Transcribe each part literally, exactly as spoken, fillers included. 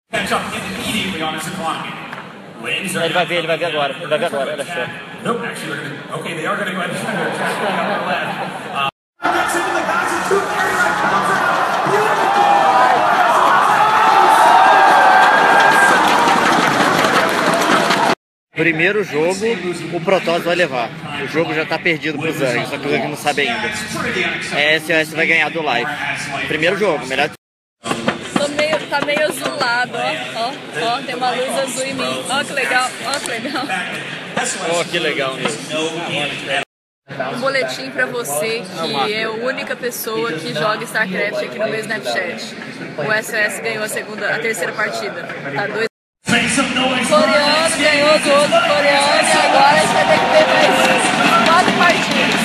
Ele vai ver, ele vai ver agora. Ele vai ver agora, olha só. Primeiro jogo, o Protoss vai levar. O jogo já tá perdido pro Zerg, só que o Zerg não sabe ainda. É, S O S vai ganhar do Live. Primeiro jogo, melhor. Tô meio, tá meio azulado, ó, ó, ó, tem uma luz azul em mim. Ó que legal, ó que legal. Ó que legal mesmo. Um boletim pra você que é a única pessoa que joga StarCraft aqui no meu Snapchat. O S O S ganhou a segunda, a terceira partida. Tá dois. O coreano ganhou do outro coreano e agora a gente vai ter que ter mais quatro partidas.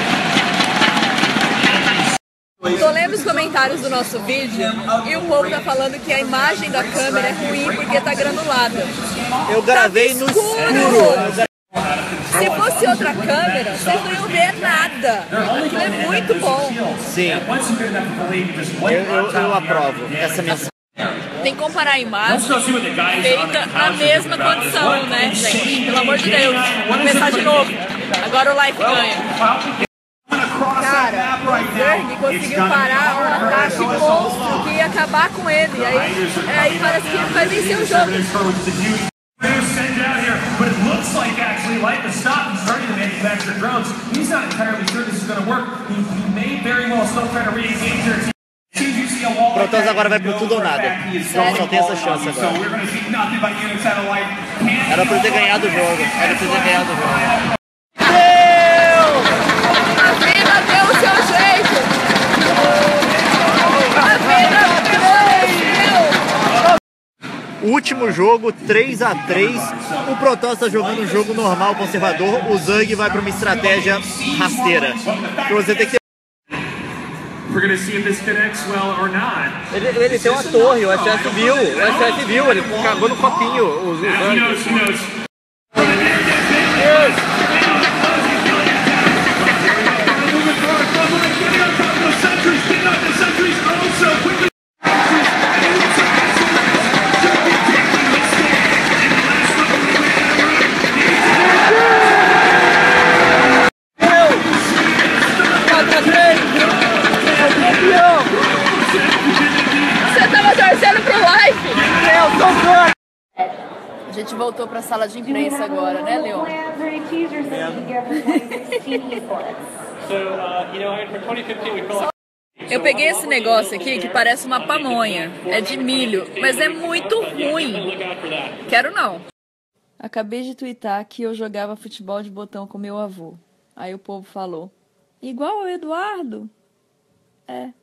Tô lendo os comentários do nosso vídeo e o povo tá falando que a imagem da câmera é ruim porque tá granulada. Eu gravei tá no escuro. Se fosse outra câmera, vocês não iam ver nada. Aquilo é muito bom. Sim, eu, eu, eu aprovo essa mensagem. Tem que comparar a imagem feita na mesma condição, né, gente? Pelo amor de Deus. Vou começar de novo. Agora o Life ganha. Cara, o Zerg conseguiu parar um ataque monstro que ia acabar com ele. Aí, aí parece que ele vai vencer o jogo. O Protoss agora vai pro tudo ou nada. Só, só tem essa chance agora. Era pra ter ganhado o jogo. Era pra ter ganhado o jogo. A vida deu o seu jeito! A vida deu! Último jogo, três a três. O Protoss tá jogando um jogo normal, conservador. O Zerg vai pra uma estratégia rasteira. Você tem que ter... Ele, ele tem uma torre, o S S viu. O S S viu, ele cagou no copinho. O Zerg. Você tava torcendo pro Life? Eu tô doido! A gente voltou pra sala de imprensa agora, né, Leon? Eu peguei esse negócio aqui que parece uma pamonha. É de milho, mas é muito ruim. Quero não. Acabei de twittar que eu jogava futebol de botão com meu avô. Aí o povo falou: igual o Eduardo? É.